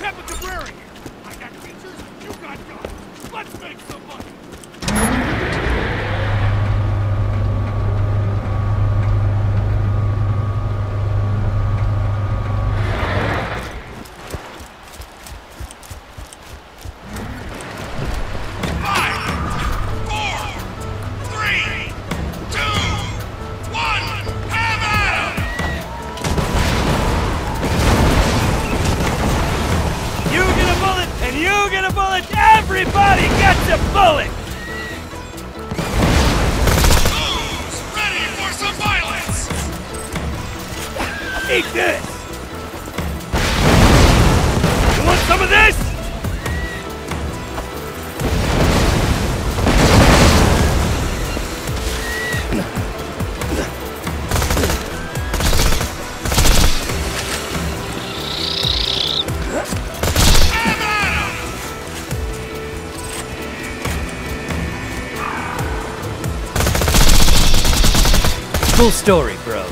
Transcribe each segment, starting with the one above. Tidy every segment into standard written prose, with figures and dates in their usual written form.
Peppa Cabrera here. I got features, you got guns. Let's make some money. Everybody gets a bullet! Who's ready for some violence? Eat this! You want some of this? Full story, bro.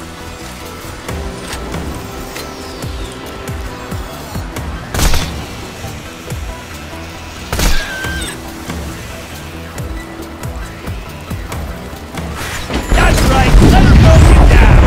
That's right, let her mow you down!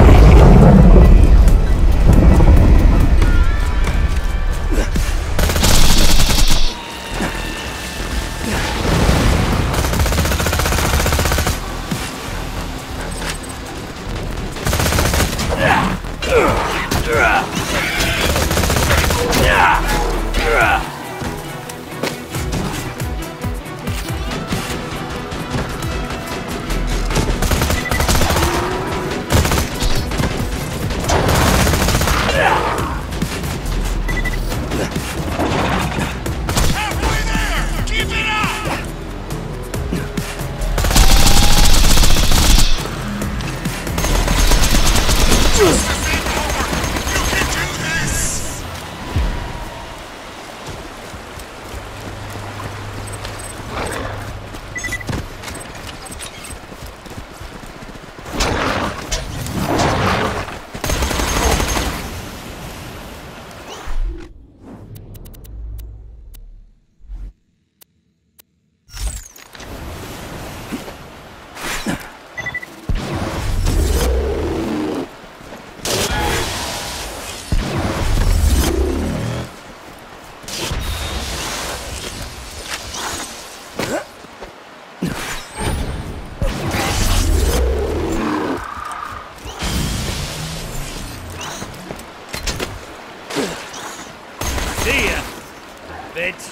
See ya, bitch.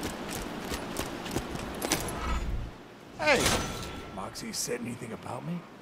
Hey, Moxie said anything about me?